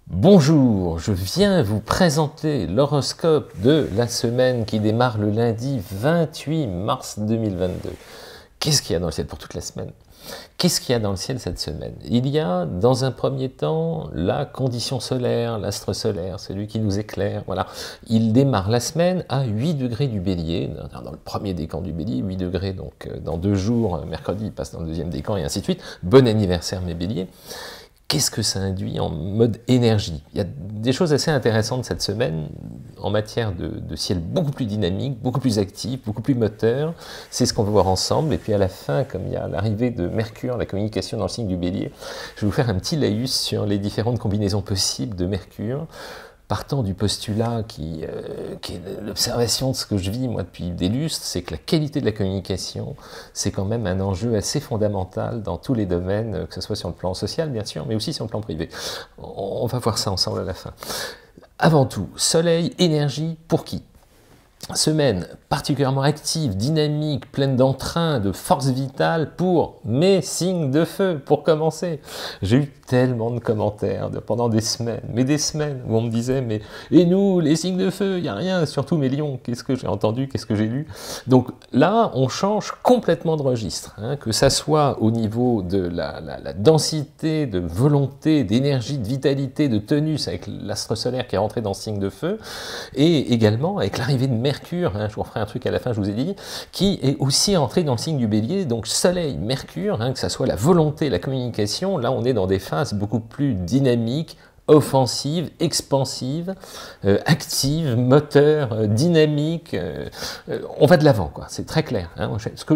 Bonjour, je viens vous présenter l'horoscope de la semaine qui démarre le lundi 28 mars 2022. Qu'est-ce qu'il y a dans le ciel pour toute la semaine? Qu'est-ce qu'il y a dans le ciel cette semaine? Il y a, dans un premier temps, la condition solaire, l'astre solaire, celui qui nous éclaire, voilà. Il démarre la semaine à 8 degrés du Bélier, dans le premier décan du Bélier, 8 degrés, donc dans 2 jours, mercredi, il passe dans le deuxième décan, et ainsi de suite. Bon anniversaire mes Béliers. Qu'est-ce que ça induit en mode énergie? Il y a des choses assez intéressantes cette semaine en matière de ciel beaucoup plus dynamique, beaucoup plus actif, beaucoup plus moteur. C'est ce qu'on va voir ensemble. Et puis à la fin, comme il y a l'arrivée de Mercure, la communication dans le signe du Bélier, je vais vous faire un petit laïus sur les différentes combinaisons possibles de Mercure. Partant du postulat qui est l'observation de ce que je vis moi depuis des lustres, c'est que la qualité de la communication, c'est quand même un enjeu assez fondamental dans tous les domaines, que ce soit sur le plan social bien sûr, mais aussi sur le plan privé. On va voir ça ensemble à la fin. Avant tout, soleil, énergie, pour qui? Semaine particulièrement active, dynamique, pleine d'entrain, de force vitale pour mes signes de feu, pour commencer. J'ai eu tellement de commentaires pendant des semaines, où on me disait, mais et nous, les signes de feu, il n'y a rien, surtout mes lions, qu'est-ce que j'ai entendu, qu'est-ce que j'ai lu? Donc là, on change complètement de registre, hein, que ça soit au niveau de la densité, de volonté, d'énergie, de vitalité, de tonus, avec l'astre solaire qui est rentré dans ce signe de feu, et également avec l'arrivée de Mercure, hein, je vous referai un truc à la fin, je vous ai dit, qui est aussi entré dans le signe du Bélier, donc Soleil, Mercure, hein, que ça soit la volonté, la communication, là on est dans des phases beaucoup plus dynamiques, offensives, expansives, actives, moteurs, dynamiques, on va de l'avant, quoi, c'est très clair. Hein,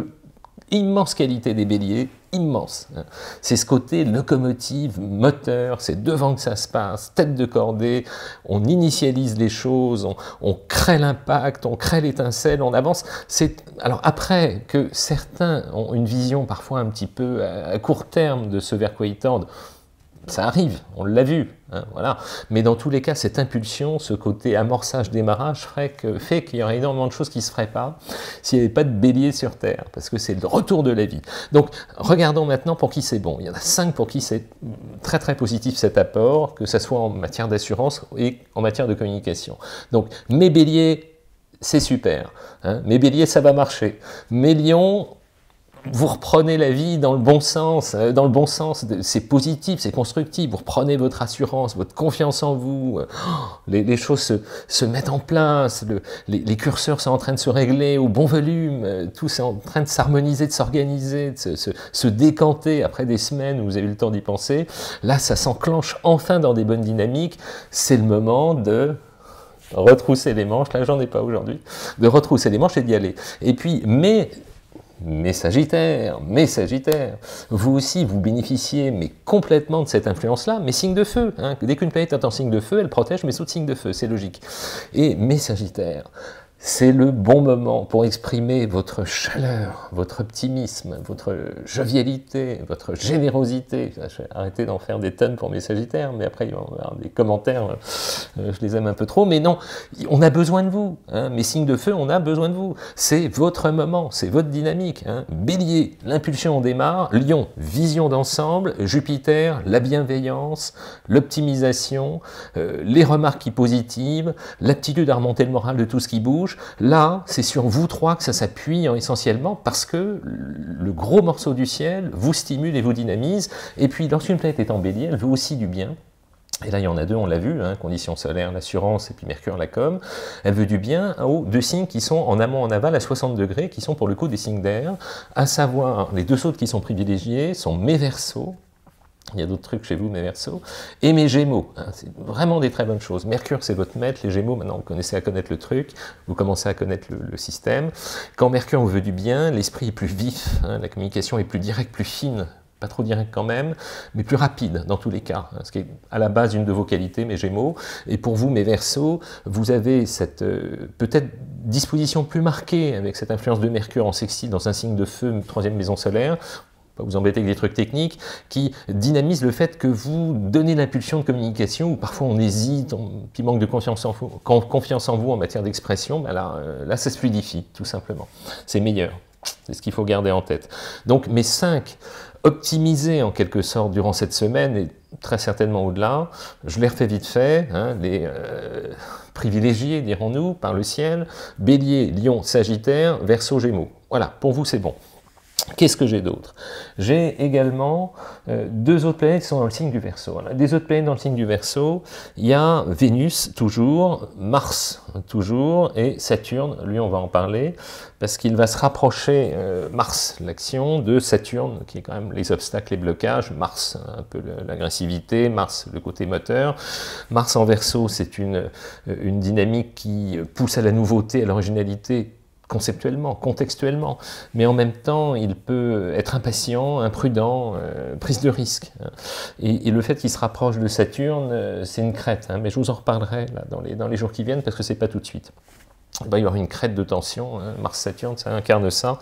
immense qualité des béliers, immense. C'est ce côté locomotive, moteur, c'est devant que ça se passe, tête de cordée, on initialise les choses, on crée l'impact, on crée l'étincelle, on avance. Alors après que certains ont une vision parfois un petit peu à court terme de ce vers quoi ils tendent, ça arrive, on l'a vu, hein, voilà. Mais dans tous les cas, cette impulsion, ce côté amorçage, démarrage, fait qu'il y aurait énormément de choses qui ne se feraient pas s'il n'y avait pas de bélier sur Terre, parce que c'est le retour de la vie. Donc, regardons maintenant pour qui c'est bon. Il y en a 5 pour qui c'est très très positif cet apport, que ce soit en matière d'assurance et en matière de communication. Donc, mes béliers, c'est super. Hein, mes béliers, ça va marcher. Mes lions, vous reprenez la vie dans le bon sens, c'est positif, c'est constructif, vous reprenez votre assurance, votre confiance en vous, les choses se mettent en place, les curseurs sont en train de se régler au bon volume, tout est en train de s'harmoniser, de s'organiser, de se décanter après des semaines où vous avez eu le temps d'y penser. Là, ça s'enclenche enfin dans des bonnes dynamiques, c'est le moment de retrousser les manches, là j'en ai pas aujourd'hui, de retrousser les manches et d'y aller. Et puis, mes Sagittaires, vous aussi, vous bénéficiez mais complètement de cette influence-là, mes signes de feu. Hein. Dès qu'une planète est en signe de feu, elle protège mes autres signes de feu, c'est logique. Et mes Sagittaires, c'est le bon moment pour exprimer votre chaleur, votre optimisme, votre jovialité, votre générosité. Je vais arrêter d'en faire des tonnes pour mes Sagittaires, mais après il va y avoir des commentaires, je les aime un peu trop, mais non, on a besoin de vous. Hein. Mes signes de feu, on a besoin de vous. C'est votre moment, c'est votre dynamique. Hein. Bélier, l'impulsion on démarre. Lion, vision d'ensemble. Jupiter, la bienveillance, l'optimisation, les remarques positives, l'aptitude à remonter le moral de tout ce qui bouge. Là, c'est sur vous trois que ça s'appuie essentiellement parce que le gros morceau du ciel vous stimule et vous dynamise. Et puis, lorsqu'une planète est en bélier, elle veut aussi du bien. Et là, il y en a 2, on l'a vu, hein, conditions solaires, l'assurance, et puis Mercure, la com. Elle veut du bien aux 2 signes qui sont en amont, en aval, à 60 degrés, qui sont pour le coup des signes d'air, à savoir, les 2 autres qui sont privilégiés sont mes Verseaux. Il y a d'autres trucs chez vous, mes Verseaux, et mes Gémeaux. Hein, c'est vraiment des très bonnes choses. Mercure, c'est votre maître. Les Gémeaux, maintenant, vous commencez à connaître le truc, vous commencez à connaître le système. Quand Mercure vous veut du bien, l'esprit est plus vif, hein, la communication est plus directe, plus fine, pas trop direct quand même, mais plus rapide dans tous les cas, hein, ce qui est à la base une de vos qualités, mes Gémeaux. Et pour vous, mes Verseaux, vous avez cette peut-être disposition plus marquée avec cette influence de Mercure en sextile dans un signe de feu, 3e maison solaire, pas vous embêter avec des trucs techniques, qui dynamisent le fait que vous donnez l'impulsion de communication, où parfois on hésite, puis manque de confiance en vous en matière d'expression, ben là ça se fluidifie, tout simplement. C'est meilleur. C'est ce qu'il faut garder en tête. Donc mes 5 optimisé en quelque sorte durant cette semaine, et très certainement au-delà. Je les refais vite fait, hein, les privilégiés, dirons-nous, par le ciel, Bélier, Lion, Sagittaire, Verseau, Gémeaux. Voilà, pour vous c'est bon. Qu'est-ce que j'ai d'autre? J'ai également deux autres planètes qui sont dans le signe du Verseau. Voilà. Des autres planètes dans le signe du Verseau, il y a Vénus, toujours, Mars, toujours, et Saturne, lui on va en parler, parce qu'il va se rapprocher, Mars, l'action, de Saturne, qui est quand même les obstacles, les blocages, Mars, un peu l'agressivité, Mars, le côté moteur. Mars en Verseau, c'est une dynamique qui pousse à la nouveauté, à l'originalité, conceptuellement, contextuellement, mais en même temps, il peut être impatient, imprudent, prise de risque. Hein. Et le fait qu'il se rapproche de Saturne, c'est une crête, hein, mais je vous en reparlerai là, dans les jours qui viennent, parce que c'est pas tout de suite. Il va y avoir une crête de tension, hein. Mars-Saturne, ça incarne ça.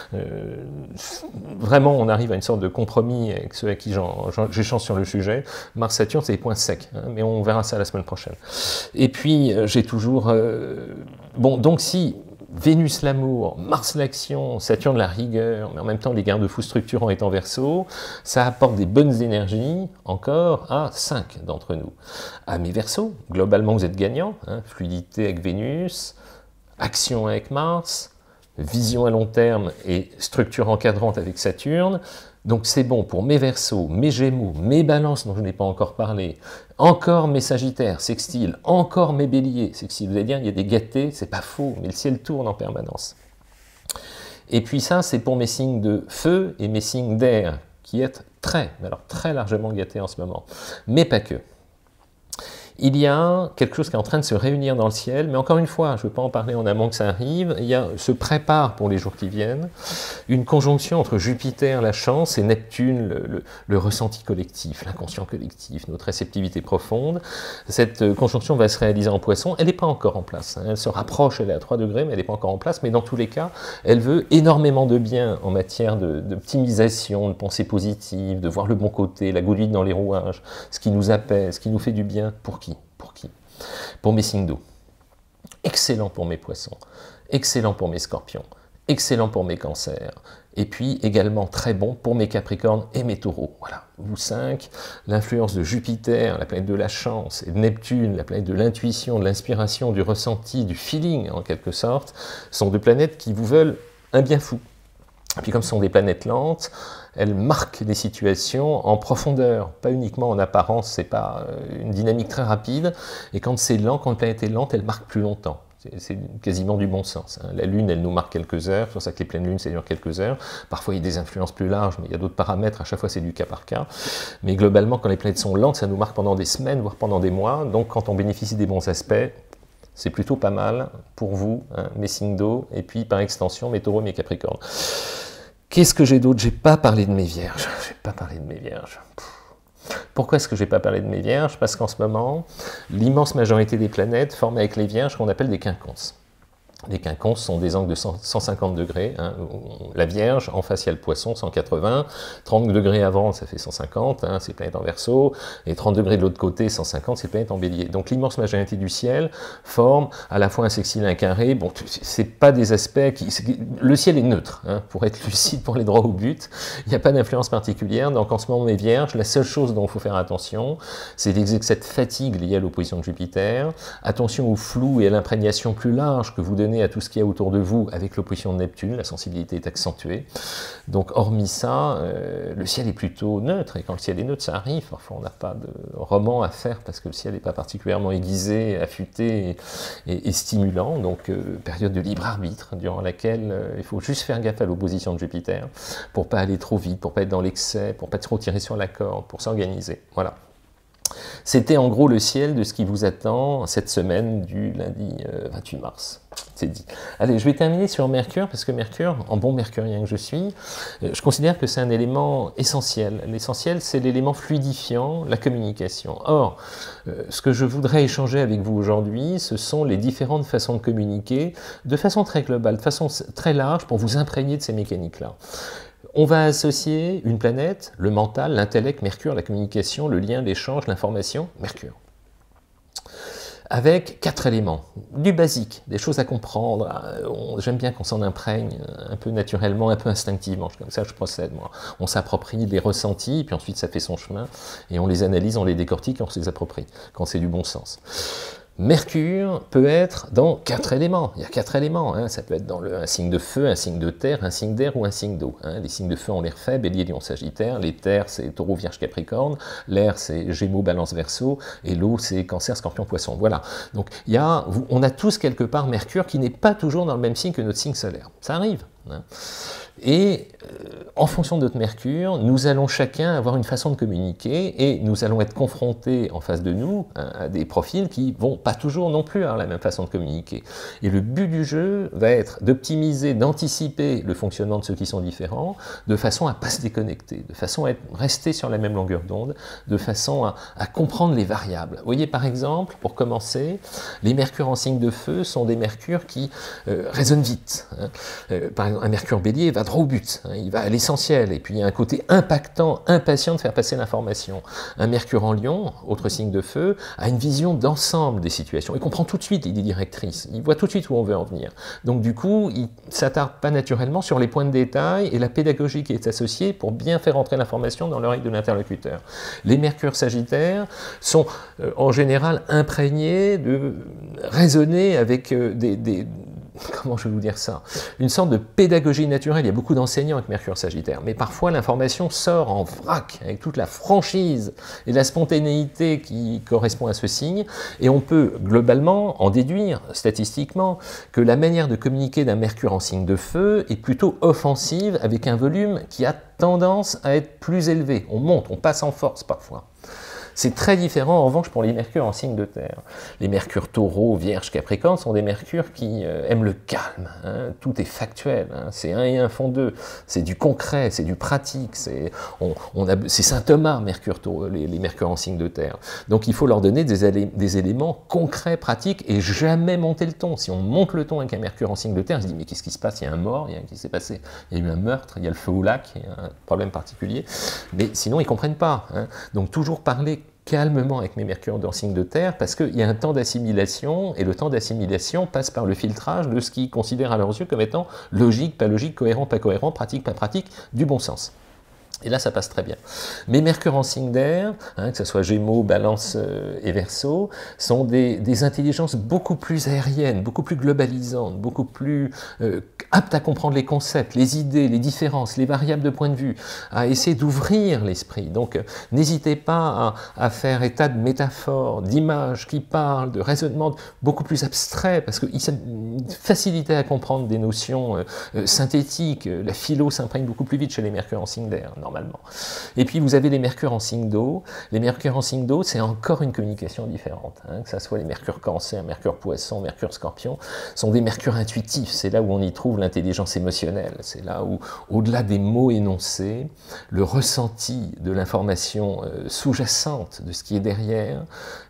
Vraiment, on arrive à une sorte de compromis avec ceux avec qui j'échange sur le sujet. Mars-Saturne, c'est des points secs, hein, mais on verra ça la semaine prochaine. Et puis, j'ai toujours... Bon, donc si... Vénus l'amour, Mars l'action, Saturne la rigueur, mais en même temps les garde-fous structurants étant Verseau, ça apporte des bonnes énergies encore à 5 d'entre nous. À mes Verseaux, globalement vous êtes gagnants, hein, fluidité avec Vénus, action avec Mars, vision à long terme et structure encadrante avec Saturne. Donc c'est bon pour mes Verseaux, mes Gémeaux, mes Balances dont je n'ai pas encore parlé, encore mes Sagittaires, sextiles, encore mes Béliers, sextiles. Vous allez dire, il y a des gâtés, c'est pas faux, mais le ciel tourne en permanence. Et puis ça, c'est pour mes signes de feu et mes signes d'air, qui est très, mais alors très largement gâtés en ce moment. Mais pas que. Il y a quelque chose qui est en train de se réunir dans le ciel, mais encore une fois, je ne veux pas en parler en amont que ça arrive, se prépare pour les jours qui viennent, une conjonction entre Jupiter, la chance, et Neptune, le ressenti collectif, l'inconscient collectif, notre réceptivité profonde. Cette conjonction va se réaliser en Poisson, elle n'est pas encore en place, hein. Elle se rapproche, elle est à 3 degrés, mais elle n'est pas encore en place, mais dans tous les cas, elle veut énormément de bien en matière d'optimisation, de pensée positive, de voir le bon côté, la goutte dans les rouages, ce qui nous apaise, ce qui nous fait du bien, pour qui? Pour qui? Pour mes signes d'eau. Excellent pour mes poissons, excellent pour mes scorpions, excellent pour mes cancers, et puis également très bon pour mes capricornes et mes taureaux. Voilà, vous 5, l'influence de Jupiter, la planète de la chance, et de Neptune, la planète de l'intuition, de l'inspiration, du ressenti, du feeling en quelque sorte, sont deux planètes qui vous veulent un bien fou. Et puis comme ce sont des planètes lentes, elles marquent des situations en profondeur, pas uniquement en apparence, c'est pas une dynamique très rapide, et quand c'est lent, quand une planète est lente, elle marque plus longtemps. C'est quasiment du bon sens. Hein. La Lune, elle nous marque quelques heures, c'est pour ça que les pleines lunes, ça dure quelques heures. Parfois, il y a des influences plus larges, mais il y a d'autres paramètres, à chaque fois, c'est du cas par cas. Mais globalement, quand les planètes sont lentes, ça nous marque pendant des semaines, voire pendant des mois, donc quand on bénéficie des bons aspects, c'est plutôt pas mal pour vous, hein, mes signes d'eau, et puis par extension, mes taureaux et mes capricornes. Qu'est-ce que j'ai d'autre? J'ai pas parlé de mes vierges. J'ai pas parlé de mes vierges. Pourquoi est-ce que j'ai pas parlé de mes vierges? Parce qu'en ce moment, l'immense majorité des planètes forment avec les vierges qu'on appelle des quinconces. Les quinconces sont des angles de 150 degrés. Hein. La Vierge, en face, il y a le Poisson, 180. 30 degrés avant, ça fait 150, hein, c'est planète en Verseau. Et 30 degrés de l'autre côté, 150, c'est planète en Bélier. Donc l'immense majorité du ciel forme à la fois un sextile et un carré. Bon, c'est pas des aspects qui... Le ciel est neutre, hein, pour être lucide, pour aller droit au but. Il n'y a pas d'influence particulière. Donc en ce moment, mes Vierges, la seule chose dont il faut faire attention, c'est cette fatigue liée à l'opposition de Jupiter. Attention au flou et à l'imprégnation plus large que vous donnez à tout ce qu'il y a autour de vous avec l'opposition de Neptune, la sensibilité est accentuée. Donc hormis ça, le ciel est plutôt neutre, et quand le ciel est neutre, ça arrive. Parfois on n'a pas de roman à faire parce que le ciel n'est pas particulièrement aiguisé, affûté et stimulant, donc période de libre arbitre durant laquelle il faut juste faire gaffe à l'opposition de Jupiter pour pas aller trop vite, pour pas être dans l'excès, pour pas trop tirer sur la corde, pour s'organiser. Voilà. C'était en gros le ciel de ce qui vous attend cette semaine du lundi 28 mars. C'est dit. Allez, je vais terminer sur Mercure, parce que Mercure, en bon mercurien que je suis, je considère que c'est un élément essentiel. L'essentiel, c'est l'élément fluidifiant, la communication. Or, ce que je voudrais échanger avec vous aujourd'hui, ce sont les différentes façons de communiquer, de façon très globale, de façon très large, pour vous imprégner de ces mécaniques-là. On va associer une planète, le mental, l'intellect, Mercure, la communication, le lien, l'échange, l'information, Mercure. avec 4 éléments, du basique, des choses à comprendre. J'aime bien qu'on s'en imprègne un peu naturellement, un peu instinctivement, comme ça je procède moi. On s'approprie les ressentis, puis ensuite ça fait son chemin, et on les analyse, on les décortique, et on se les approprie, quand c'est du bon sens. Mercure peut être dans 4 éléments. Il y a 4 éléments. Hein. Ça peut être dans un signe de feu, un signe de terre, un signe d'air ou un signe d'eau. Hein. Les signes de feu ont l'air fait, Bélier, Lion, Sagittaire. Les terres, c'est Taureau, Vierge, Capricorne. L'air, c'est Gémeaux, Balance, Verseau. Et l'eau, c'est Cancer, Scorpion, Poisson. Voilà. Donc, on a tous quelque part Mercure qui n'est pas toujours dans le même signe que notre signe solaire. Ça arrive. Hein. Et en fonction de notre Mercure, nous allons chacun avoir une façon de communiquer et nous allons être confrontés en face de nous à des profils qui vont pas toujours non plus avoir la même façon de communiquer. Et le but du jeu va être d'optimiser, d'anticiper le fonctionnement de ceux qui sont différents, de façon à ne pas se déconnecter, de façon à rester sur la même longueur d'onde, de façon à comprendre les variables. Vous voyez par exemple, pour commencer, les Mercures en signe de feu sont des Mercures qui résonnent vite. Hein. Par exemple, un Mercure Bélier va droit au but, hein, il va à l'essentiel, et puis il y a un côté impactant, impatient de faire passer l'information. Un Mercure en Lion, autre signe de feu, a une vision d'ensemble des situations, il comprend tout de suite l'idée directrice, il voit tout de suite où on veut en venir. Donc du coup, il ne s'attarde pas naturellement sur les points de détail et la pédagogie qui est associée pour bien faire entrer l'information dans l'oreille de l'interlocuteur. Les Mercures Sagittaires sont en général imprégnés de raisonner avec comment je vais vous dire ça, une sorte de pédagogie naturelle. Il y a beaucoup d'enseignants avec Mercure Sagittaire, mais parfois l'information sort en vrac, avec toute la franchise et la spontanéité qui correspond à ce signe, et on peut globalement en déduire, statistiquement, que la manière de communiquer d'un Mercure en signe de feu est plutôt offensive, avec un volume qui a tendance à être plus élevé. On monte, on passe en force parfois. C'est très différent en revanche pour les Mercures en signe de terre. Les Mercures Taureau, Vierge, Capricorne sont des Mercures qui aiment le calme. Hein. Tout est factuel. Hein. C'est 1 et 1 font 2. C'est du concret, c'est du pratique. C'est Saint Thomas, les Mercures en signe de terre. Donc il faut leur donner des éléments concrets, pratiques, et jamais monter le ton. Si on monte le ton avec un Mercure en signe de terre, on se dit mais qu'est-ce qui se passe? Il y a un mort, qu'est-ce qui s'est passé? Il y a eu un meurtre, il y a le feu au lac, il y a un problème particulier. Mais sinon ils ne comprennent pas. Hein. Donc toujours parler calmement avec mes Mercures dans signe de terre, parce qu'il y a un temps d'assimilation, et le temps d'assimilation passe par le filtrage de ce qu'ils considèrent à leurs yeux comme étant logique, pas logique, cohérent, pas cohérent, pratique, pas pratique, du bon sens. Et là, ça passe très bien. Mes Mercure en signe d'air, hein, que ce soit Gémeaux, Balance et Verseau, sont des intelligences beaucoup plus aériennes, beaucoup plus globalisantes, beaucoup plus aptes à comprendre les concepts, les idées, les différences, les variables de point de vue, à essayer d'ouvrir l'esprit. Donc, n'hésitez pas à faire état de métaphores, d'images qui parlent, de raisonnements beaucoup plus abstraits, parce qu'ils ont une facilité à comprendre des notions synthétiques. La philo s'imprègne beaucoup plus vite chez les Mercure en signe d'air, normalement. Et puis vous avez les Mercures en signe d'eau. Les Mercures en signe d'eau, c'est encore une communication différente. Hein, que ce soit les Mercure Cancer, Mercure Poisson, Mercure Scorpion, sont des Mercures intuitifs. C'est là où on y trouve l'intelligence émotionnelle. C'est là où, au-delà des mots énoncés, le ressenti de l'information sous-jacente, de ce qui est derrière,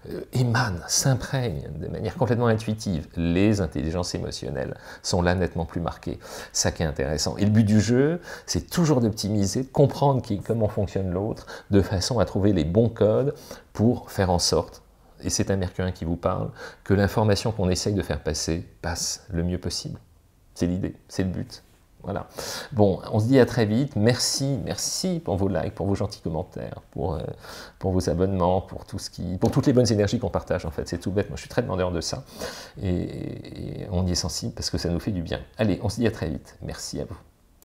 émane, s'imprègne de manière complètement intuitive. Les intelligences émotionnelles sont là nettement plus marquées. Ça qui est intéressant. Et le but du jeu, c'est toujours d'optimiser, de comprendre comment fonctionne l'autre, de façon à trouver les bons codes pour faire en sorte, et c'est un Mercurien qui vous parle, que l'information qu'on essaye de faire passer passe le mieux possible. C'est l'idée, c'est le but. Voilà. Bon, on se dit à très vite. Merci pour vos likes, pour vos gentils commentaires, pour vos abonnements, pour toutes les bonnes énergies qu'on partage, en fait. C'est tout bête. Moi, je suis très demandeur de ça. Et on y est sensible parce que ça nous fait du bien. Allez, on se dit à très vite. Merci à vous.